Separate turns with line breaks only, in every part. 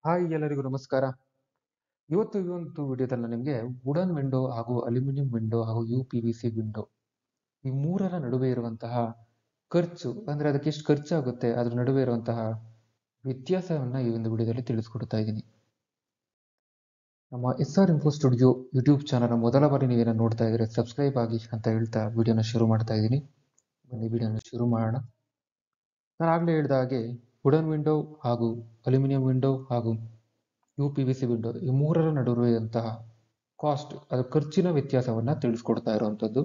Hi ಎಲ್ಲರಿಗೂ ನಮಸ್ಕಾರ. ಇವತ್ತು ಈ ಒಂದು ವಿಡಿಯೋದಲ್ಲಿ ನಾನು ನಿಮಗೆ ವುಡನ್ ವಿಂಡೋ ಹಾಗೂ ಅಲ್ಯೂಮಿನಿಯಂ ವಿಂಡೋ ಹಾಗೂ UPVC ವಿಂಡೋ ಈ ಮೂರರ ನಡುವೆ ಇರುವಂತಹ ಖರ್ಚು ಅಂದ್ರೆ ಅದಕ್ಕೆ ಎಷ್ಟು ಖರ್ಚಾಗುತ್ತೆ ಅದ್ರ ನಡುವೆ ಇರುವಂತಹ ವ್ಯತ್ಯಾಸವನ್ನ ಈ ಒಂದು ವಿಡಿಯೋದಲ್ಲಿ ತಿಳಿಸ್ಕೊಡ್ತಾ ಇದ್ದೀನಿ. ನಮ್ಮ SR info studio YouTube channel ಮೊದಲ ಬಾರಿ ನೀವೇನ ನೋಡ್ತಾ ಇದ್ರೆ ಸಬ್ಸ್ಕ್ರೈಬ್ ಆಗಿ ಅಂತ ಹೇಳ್ತಾ ವಿಡಿಯೋನ ಶುರು ಮಾಡ್ತಾ ಇದ್ದೀನಿ. ಬನ್ನಿ ವಿಡಿಯೋನ ಶುರು ಮಾಡೋಣ. ನಾನು ಆಗ್ಲೇ ಹೇಳಿದ ಹಾಗೆ ವುಡನ್ ವಿಂಡೋ ಹಾಗೂ ಅಲ್ಯೂಮಿನಿಯಂ ವಿಂಡೋ ಹಾಗೂ UPVC ವಿಂಡೋ ಈ ಮೂರರ ನಡುವೆ ಇರುವಂತಹ ಕಾಸ್ಟ್ ಅದರ ಖರ್ಚಿನ ವ್ಯತ್ಯಾಸವನ್ನ ತಿಳಿಸ್ಕೊಡ್ತಾ ಇರುವಂತದ್ದು.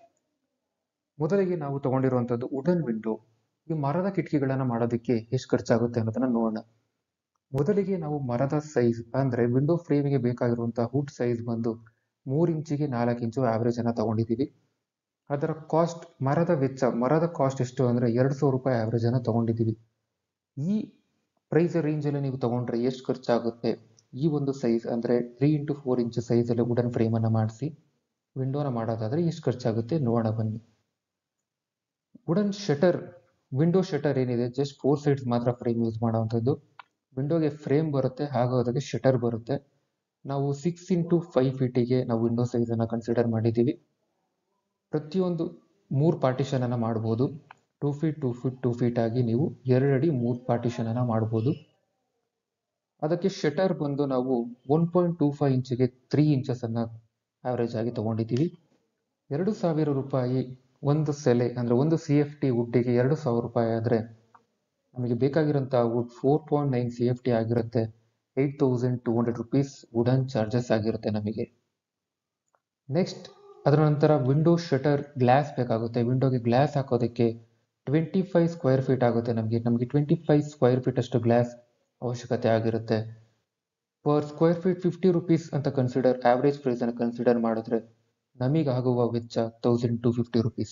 ಮೊದಲಿಗೆ ನಾವು ತಗೊಂಡಿರುವಂತದ್ದು ವುಡನ್ ವಿಂಡೋ. ಈ ಮರದ ಕಿಟಕಿಗಳನ್ನ ಮಾಡೋದಕ್ಕೆ ಎಷ್ಟು ಖರ್ಚಾಗುತ್ತೆ ಅನ್ನೋದನ್ನ ನೋಡೋಣ. ಮೊದಲಿಗೆ ನಾವು ಮರದ ಸೈಜ್ ಅಂದ್ರೆ ವಿಂಡೋ ಫ್ರೇಮಿಗೆ ಬೇಕಾಗಿರುವಂತಹ ವುಡ್ ಸೈಜ್ ಬಂದು 3 ಇಂಚಿಗೆ 4 ಇಂಚು ಆವರೇಜ್ ಅನ್ನ ತಗೊಂಡಿದ್ದೀವಿ. ಅದರ ಕಾಸ್ಟ್ ಮರದ ಕಾಸ್ಟ್ ಎಷ್ಟು ಅಂದ್ರೆ 200 ರೂಪಾಯಿ ಆವರೇಜ್ ಅನ್ನ ತಗೊಂಡಿದ್ದೀವಿ. ಈ ಪ್ರೈಸ್ ರೇಂಜ್ ಅಲ್ಲಿ ನೀವು ತಗೊಂಡ್ರೆ ಎಷ್ಟು ಖರ್ಚಾಗುತ್ತೆ, ಈ ಒಂದು ಸೈಜ್ ಅಂದ್ರೆ 3x4 ಇಂಚ್ ಸೈಜ್ ಅಲ್ಲಿ ವುಡನ್ ಫ್ರೇಮ್ ಅನ್ನ ಮಾಡಿಸಿ ವಿಂಡೋನ ಮಾಡೋದಾದ್ರೆ ಎಷ್ಟು ಖರ್ಚಾಗುತ್ತೆ ನೋಡೋಣ ಬನ್ನಿ. ವುಡನ್ ಶಟರ್ ವಿಂಡೋ ಶಟರ್ ಏನಿದೆ ಜಸ್ಟ್ 4 ಸೈಡ್ಸ್ ಮಾತ್ರ ಫ್ರೇಮ್ ಯೂಸ್ ಮಾಡುವಂಥದ್ದು. ವಿಂಡೋಗೆ ಫ್ರೇಮ್ ಬರುತ್ತೆ ಹಾಗೂ ಅದಕ್ಕೆ ಶಟರ್ ಬರುತ್ತೆ. ನಾವು 6x5 ಫೀಟಿಗೆ ನಾವು ವಿಂಡೋ ಸೈಜ್ ಅನ್ನ ಕನ್ಸಿಡರ್ ಮಾಡಿದ್ದೀವಿ. ಪ್ರತಿಯೊಂದು 3 ಪಾರ್ಟಿಷನ್ ಅನ್ನ ಮಾಡಬಹುದು. 2 ಫೀಟ್ 2 ಫೀಟ್ 2 ಫೀಟ್ ಆಗಿ ನೀವು 2 ಅಡಿ 3 ಪಾರ್ಟಿಷನ್ ಅನ್ನ ಮಾಡಬಹುದು. ಅದಕ್ಕೆ ಶಟರ್ ಬಂದು ನಾವು 1.25 ಇಂಚಿಗೆ 3 ಇಂಚಸ್ ಅನ್ನ ಆವರೇಜ್ ಆಗಿ ತಗೊಂಡಿದ್ದೀವಿ. 2000 ರೂಪಾಯಿ ಒಂದು ಸೆಲೆ ಅಂದ್ರೆ ಒಂದು CFT ವುಡ್ಡಿಗೆ 2000 ರೂಪಾಯಿ ಆದ್ರೆ ನಮಗೆ ಬೇಕಾಗಿರುವಂತಹ ವುಡ್ 4.9 CFT ಆಗಿರುತ್ತೆ. 8200 ರುಪೀಸ್ ವುಡನ್ ಚಾರ್ಜಸ್ ಆಗಿರುತ್ತೆ ನಮಗೆ. ನೆಕ್ಸ್ಟ್ ಅದರ ನಂತರ ವಿಂಡೋ ಶಟರ್ ಗ್ಲಾಸ್ ಬೇಕಾಗುತ್ತೆ. ವಿಂಡೋಗೆ ಗ್ಲಾಸ್ ಹಾಕೋದಕ್ಕೆ 25 ಸ್ಕ್ವೇರ್ ಫೀಟ್ ಆಗುತ್ತೆ. ನಮಗೆ 25 ಸ್ಕ್ವೇರ್ ಫೀಟ್ ಅಷ್ಟು ಗ್ಲಾಸ್ ಅವಶ್ಯಕತೆ ಆಗಿರುತ್ತೆ. ಪರ್ ಸ್ಕ್ವೇರ್ ಫೀಟ್ 50 ರುಪೀಸ್ ಅಂತ ಆವರೇಜ್ ಪ್ರೈಸ್ ಅನ್ನು ಕನ್ಸಿಡರ್ ಮಾಡಿದ್ರೆ ನಮಗಾಗುವ ವೆಚ್ಚ 1250 ರುಪೀಸ್.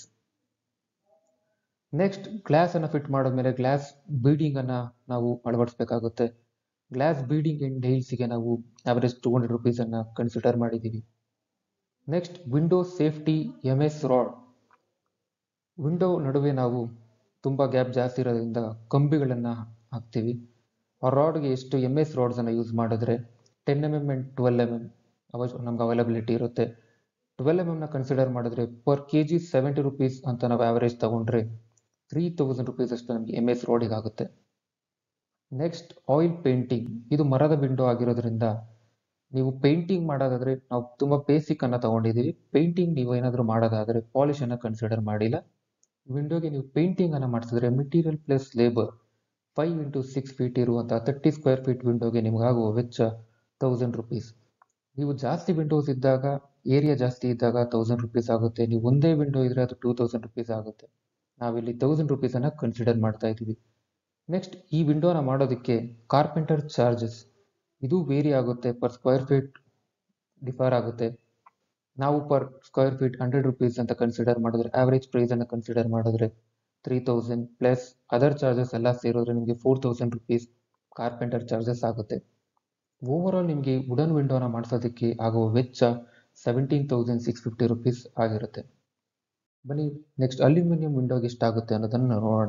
ನೆಕ್ಸ್ಟ್ ಗ್ಲಾಸ್ ಅನ್ನ ಫಿಟ್ ಮಾಡಿದ್ಮೇಲೆ ಗ್ಲಾಸ್ ಬೀಡಿಂಗ್ ಅನ್ನ ನಾವು ಅಳವಡಿಸಬೇಕಾಗುತ್ತೆ. ಗ್ಲಾಸ್ ಬೀಡಿಂಗ್ ಅಂಡ್ ನೈಲ್ಸ್ಗೆ ನಾವು ಆವರೇಜ್ 200 ರುಪೀಸ್ ಅನ್ನ ಕನ್ಸಿಡರ್ ಮಾಡಿದ್ದೀವಿ. Next window safety MS rod. ವಿಂಡೋ ನಡುವೆ ನಾವು ತುಂಬಾ ಗ್ಯಾಪ್ ಜಾಸ್ತಿ ಇರೋದ್ರಿಂದ ಕಂಬಿಗಳನ್ನ ಹಾಕ್ತೀವಿ. ಆ ರಾಡ್ಗೆ ಎಷ್ಟು MS ರಾಡ್ಸ್ ಅನ್ನ ಯೂಸ್ ಮಾಡಿದ್ರೆ 10mm ಅಂಡ್ 12mm ನಮ್ಗೆ ಅವೈಲಬಿಲಿಟಿ ಇರುತ್ತೆ. 12mm ನ ಕನ್ಸಿಡರ್ ಮಾಡಿದ್ರೆ ಪರ್ kg 70 ರುಪೀಸ್ ಅಂತ ನಾವು ಆವರೇಜ್ ತಗೊಂಡ್ರೆ 3000 ರುಪೀಸ್ ಅಷ್ಟು ನಮಗೆ MS ರಾಡಿಗೆ ಆಗುತ್ತೆ. Next oil painting. ಇದು ಮರದ ವಿಂಡೋ ಆಗಿರೋದ್ರಿಂದ ನೀವು ಪೇಂಟಿಂಗ್ ಮಾಡೋದಾದ್ರೆ ನಾವು ತುಂಬಾ ಬೇಸಿಕ್ ಅನ್ನ ತಗೊಂಡಿದ್ದೀವಿ. ಪೇಂಟಿಂಗ್ ನೀವು ಏನಾದರೂ ಮಾಡೋದಾದ್ರೆ ಪಾಲಿಶ್ ಅನ್ನ ಕನ್ಸಿಡರ್ ಮಾಡಿಲ್ಲ. ವಿಂಡೋಗೆ ನೀವು ಪೇಂಟಿಂಗ್ ಅನ್ನ ಮಾಡಿಸಿದ್ರೆ material plus labour 5x6 feet ಇರುವಂತಹ 30 ಸ್ಕ್ವೇರ್ ಫೀಟ್ ವಿಂಡೋಗೆ ನಿಮಗಾಗುವ ವೆಚ್ಚ 1000 ರುಪೀಸ್. ನೀವು ಜಾಸ್ತಿ ವಿಂಡೋಸ್ ಇದ್ದಾಗ ಏರಿಯಾ ಜಾಸ್ತಿ ಇದ್ದಾಗ 1000 ರುಪೀಸ್ ಆಗುತ್ತೆ. ನೀವು ಒಂದೇ ವಿಂಡೋ ಇದ್ರೆ ಅದು 2000 ರುಪೀಸ್ ಆಗುತ್ತೆ. ನಾವಿಲ್ಲಿ 1000 ರುಪೀಸ್ ಅನ್ನ ಕನ್ಸಿಡರ್ ಮಾಡ್ತಾ ಇದ್ದೀವಿ. ನೆಕ್ಸ್ಟ್ ಈ ವಿಂಡೋನ ಮಾಡೋದಕ್ಕೆ ಕಾರ್ಪೆಂಟರ್ ಚಾರ್ಜಸ್ ಇದು ವೇರಿ ಆಗುತ್ತೆ. ಪರ್ ಸ್ಕ್ವೇರ್ ಫೀಟ್ ಡಿಫರ್ ಆಗುತ್ತೆ. ನಾವು ಪರ್ ಸ್ಕ್ವೇರ್ ಫೀಟ್ 100 ರುಪೀಸ್ ಅಂತ ಕನ್ಸಿಡರ್ ಮಾಡಿದ್ರೆ ಆವರೇಜ್ ಪ್ರೈಸ್ ಅನ್ನು ಕನ್ಸಿಡರ್ ಮಾಡಿದ್ರೆ 3000 ಪ್ಲಸ್ ಅದರ್ ಚಾರ್ಜಸ್ ಎಲ್ಲ ಸೇರಿದ್ರೆ ನಿಮಗೆ 4000 ರುಪೀಸ್ ಕಾರ್ಪೆಂಟರ್ ಚಾರ್ಜಸ್ ಆಗುತ್ತೆ. ಓವರ್ ಆಲ್ ನಿಮಗೆ ವುಡನ್ ವಿಂಡೋನ ಮಾಡಿಸೋದಕ್ಕೆ ಆಗುವ ವೆಚ್ಚ 17,650 ರುಪೀಸ್ ಆಗಿರುತ್ತೆ. ಬನ್ನಿ ನೆಕ್ಸ್ಟ್ ಅಲ್ಯೂಮಿನಿಯಂ ವಿಂಡೋಗೆ ಎಷ್ಟಾಗುತ್ತೆ ಅನ್ನೋದನ್ನು ನೋಡೋಣ.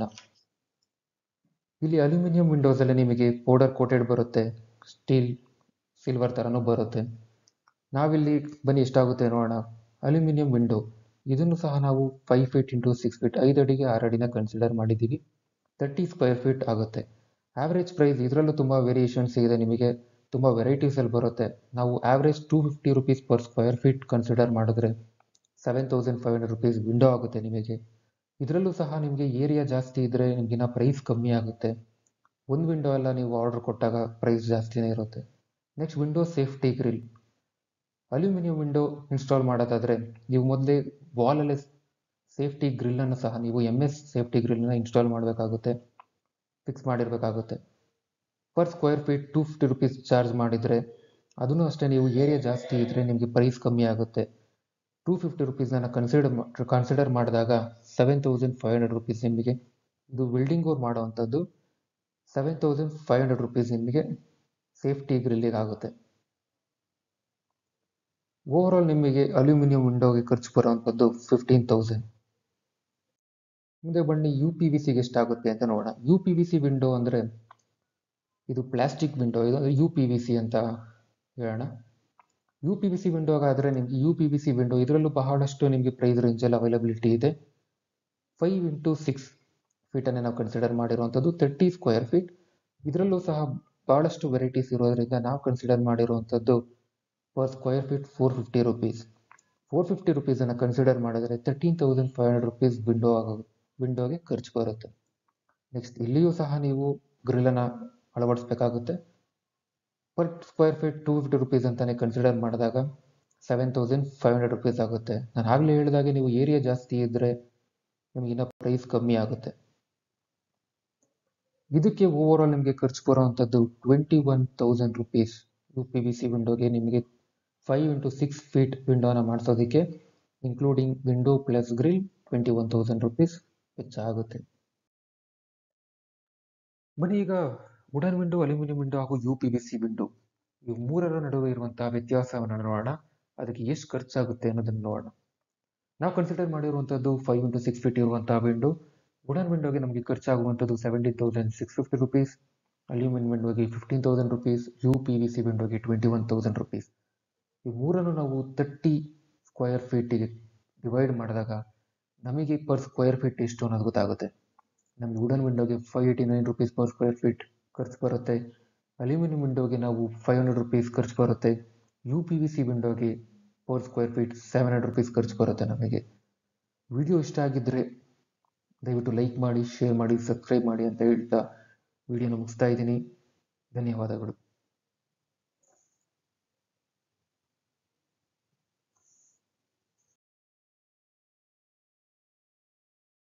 ಇಲ್ಲಿ ಅಲ್ಯೂಮಿನಿಯಂ ವಿಂಡೋಸ್ ಅಲ್ಲಿ ನಿಮಗೆ ಪೌಡರ್ ಕೋಟೆಡ್ ಬರುತ್ತೆ, ಸ್ಟೀಲ್ ಸಿಲ್ವರ್ ತರನೂ ಬರುತ್ತೆ. ನಾವಿಲ್ಲಿ ಬನ್ನಿ ಎಷ್ಟಾಗುತ್ತೆ ನೋಡೋಣ. ಅಲ್ಯೂಮಿನಿಯಂ ವಿಂಡೋ ಇದನ್ನು ಸಹ ನಾವು 5 ಫೀಟ್ ಇಂಟು 6 ಫೀಟ್ 5 ಅಡಿಗೆ 6 ಅಡಿನ ಕನ್ಸಿಡರ್ ಮಾಡಿದ್ದೀವಿ. 30 ಸ್ಕ್ವೇರ್ ಫೀಟ್ ಆಗುತ್ತೆ. ಆವರೇಜ್ ಪ್ರೈಸ್ ಇದರಲ್ಲೂ ತುಂಬಾ ವೇರಿಯೇಷನ್ಸ್ ಇದೆ, ನಿಮಗೆ ತುಂಬಾ ವೆರೈಟೀಸ್ ಅಲ್ಲಿ ಬರುತ್ತೆ. ನಾವು average 250 rupees per square feet consider ಮಾಡಿದ್ರೆ 7500 ರುಪೀಸ್ ವಿಂಡೋ ಆಗುತ್ತೆ ನಿಮಗೆ. ಇದರಲ್ಲೂ ಸಹ ನಿಮಗೆ ಏರಿಯಾ ಜಾಸ್ತಿ ಇದ್ರೆ ನಿಮಗಿನ ಪ್ರೈಸ್ ಕಮ್ಮಿ ಆಗುತ್ತೆ. ಒಂದು ವಿಂಡೋ ಎಲ್ಲ ನೀವು ಆರ್ಡರ್ ಕೊಟ್ಟಾಗ ಪ್ರೈಸ್ ಜಾಸ್ತಿನೇ ಇರುತ್ತೆ. Next window safety grill. Aluminium window install ಮಾಡೋದಾದ್ರೆ ನೀವು ಮೊದಲೇ ವಾಲಲ್ಲಿ ಸೇಫ್ಟಿ ಗ್ರಿಲ್ ಅನ್ನು ಸಹ ನೀವು MS ಸೇಫ್ಟಿ ಗ್ರಿಲ್ ನ ಇನ್ಸ್ಟಾಲ್ ಮಾಡಬೇಕಾಗುತ್ತೆ, ಫಿಕ್ಸ್ ಮಾಡಿರ್ಬೇಕಾಗುತ್ತೆ. Per square feet 250 rupees charge ಮಾಡಿದ್ರೆ ಅದನ್ನು ಅಷ್ಟೇ ನೀವು ಏರಿಯಾ ಜಾಸ್ತಿ ಇದ್ರೆ ನಿಮಗೆ ಪ್ರೈಸ್ ಕಮ್ಮಿ ಆಗುತ್ತೆ. 250 ರುಪೀಸ್ ಅನ್ನ ಕನ್ಸಿಡರ್ ಮಾಡಿದಾಗ 7500 ರುಪೀಸ್ ನಿಮಗೆ ಇದು ವೆಲ್ಡಿಂಗ್ ಅವ್ರು ಮಾಡುವಂಥದ್ದು. 7500 ರುಪೀಸ್ ನಿಮಗೆ ಸೇಫ್ಟಿ ಗ್ರಿಲ್ಲಿಗೆ ಆಗುತ್ತೆ. ಓವರ್ ಆಲ್ ನಿಮಗೆ ಅಲ್ಯೂಮಿನಿಯಂ ವಿಂಡೋಗೆ ಖರ್ಚು ಬರುವಂಥದ್ದು 15,000. ಮುಂದೆ ಬನ್ನಿ UPVC ಗೆ ಎಷ್ಟಾಗುತ್ತೆ ಅಂತ ನೋಡೋಣ. UPVC ವಿಂಡೋ ಅಂದ್ರೆ ಇದು ಪ್ಲಾಸ್ಟಿಕ್ ವಿಂಡೋ, ಇದು UPVC ಅಂತ ಹೇಳೋಣ. UPVC ವಿಂಡೋ ಆದರೆ ನಿಮಗೆ UPVC ವಿಂಡೋ ಇದರಲ್ಲೂ ಬಹಳಷ್ಟು ನಿಮಗೆ ಪ್ರೈಸ್ ರೇಂಜಲ್ಲಿ ಅವೈಲಬಿಲಿಟಿ ಇದೆ. 5 ಇಂಟು 6 ಫೀಟನ್ನು ನಾವು ಕನ್ಸಿಡರ್ ಮಾಡಿರುವಂಥದ್ದು 30 ಸ್ಕ್ವೇರ್ ಫೀಟ್. ಇದರಲ್ಲೂ ಸಹ ಬಹಳಷ್ಟು ವೆರೈಟೀಸ್ ಇರೋದ್ರಿಂದ ನಾವು ಕನ್ಸಿಡರ್ ಮಾಡಿರುವಂಥದ್ದು ಪರ್ ಸ್ಕ್ವೇರ್ ಫೀಟ್ 450 ರುಪೀಸ್. 450 ರುಪೀಸನ್ನು ಕನ್ಸಿಡರ್ ಮಾಡಿದರೆ 13,500 ರುಪೀಸ್ ವಿಂಡೋಗೆ ಖರ್ಚು ಬರುತ್ತೆ. ನೆಕ್ಸ್ಟ್ ಇಲ್ಲಿಯೂ ಸಹ ನೀವು ಗ್ರಿಲ್ಲನ್ನು ಅಳವಡಿಸ್ಬೇಕಾಗುತ್ತೆ. ಪರ್ ಸ್ಕ್ವೇರ್ ಫೀಟ್ 250 ರುಪೀಸ್ ಅಂತಾನೆ ಕನ್ಸಿಡರ್ ಮಾಡಿದಾಗ 7,500 ರುಪೀಸ್ ಆಗುತ್ತೆ. ನಾನು ಆಗಲೇ ಹೇಳಿದಾಗೆ ನೀವು ಏರಿಯಾ ಜಾಸ್ತಿ ಇದ್ದರೆ ನಿಮಗಿನ್ನ ಪ್ರೈಸ್ ಕಮ್ಮಿ ಆಗುತ್ತೆ. ಇದಕ್ಕೆ ಓವರ್ ಆಲ್ ನಿಮಗೆ ಖರ್ಚು ಬರುವಂಥದ್ದು 21,000 ರುಪೀಸ್. UPVC ವಿಂಡೋಗೆ ನಿಮಗೆ 5 ಇಂಟು 6 ಫೀಟ್ ವಿಂಡೋನ ಮಾಡಿಸೋದಕ್ಕೆ including window plus grill 21,000 rupees ವೆಚ್ಚ ಆಗುತ್ತೆ. ಬನ್ನಿ ಈಗ ವುಡನ್ ವಿಂಡೋ, ಅಲ್ಯೂಮಿನಿಯಂ ವಿಂಡೋ ಹಾಗೂ UPVC ವಿಂಡೋ ಇವು ಮೂರರ ನಡುವೆ ಇರುವಂತಹ ವ್ಯತ್ಯಾಸವನ್ನು ನೋಡೋಣ. ಅದಕ್ಕೆ ಎಷ್ಟು ಖರ್ಚಾಗುತ್ತೆ ಅನ್ನೋದನ್ನು ನೋಡೋಣ. ನಾವು ಕನ್ಸಿಡರ್ ಮಾಡಿರುವಂಥದ್ದು 5 ಇಂಟು 6 ಫೀಟ್ ಇರುವಂತಹ ವಿಂಡೋ. ವುಡನ್ ವಿಂಡೋಗೆ ನಮಗೆ ಖರ್ಚಾಗುವಂಥದ್ದು 17,650 ರುಪೀಸ್, ಅಲ್ಯೂಮಿನಿಯಂ ವಿಂಡೋಗೆ 15,000 ರುಪೀಸ್, UPVC ವಿಂಡೋಗೆ 21,000 ರುಪೀಸ್. ಈ ಮೂರನ್ನು ನಾವು 30 ಸ್ಕ್ವೇರ್ ಫೀಟಿಗೆ ಡಿವೈಡ್ ಮಾಡಿದಾಗ ನಮಗೆ ಪರ್ ಸ್ಕ್ವೇರ್ ಫೀಟ್ ಎಷ್ಟು ಅನ್ನೋದು ಗೊತ್ತಾಗುತ್ತೆ. ನಮಗೆ ವುಡನ್ ವಿಂಡೋಗೆ 589 ರುಪೀಸ್ ಪರ್ ಸ್ಕ್ವೇರ್ ಫೀಟ್ ಖರ್ಚು ಬರುತ್ತೆ. ಅಲ್ಯೂಮಿನಿಯಂ ವಿಂಡೋಗೆ ನಾವು 500 ರುಪೀಸ್ ಖರ್ಚು ಬರುತ್ತೆ. UPVC ವಿಂಡೋಗೆ ಪರ್ ಸ್ಕ್ವೇರ್ ಫೀಟ್ 700 ರುಪೀಸ್ ಖರ್ಚು ಬರುತ್ತೆ ನಮಗೆ. ವಿಡಿಯೋ ಇಷ್ಟ ಆಗಿದ್ದರೆ ದಯವಿಟ್ಟು ಲೈಕ್ ಮಾಡಿ, ಶೇರ್ ಮಾಡಿ, ಸಬ್ಸ್ಕ್ರೈಬ್ ಮಾಡಿ ಅಂತ ಹೇಳ್ತಾ ವಿಡಿಯೋನ ಮುಗಿಸ್ತಾ ಇದ್ದೀನಿ. ಧನ್ಯವಾದಗಳು.